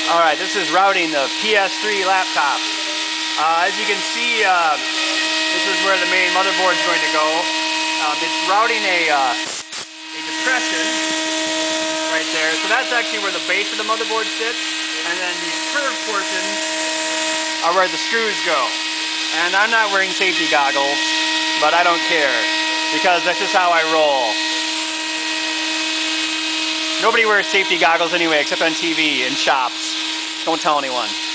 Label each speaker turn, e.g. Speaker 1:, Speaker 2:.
Speaker 1: Alright, this is routing the PS3 laptop. As you can see, this is where the main motherboard is going to go. It's routing a depression right there. So that's actually where the base of the motherboard sits. And then these curved portions are where the screws go. And I'm not wearing safety goggles, but I don't care, because that's just how I roll. Nobody wears safety goggles anyway, except on TV in shops. Don't tell anyone.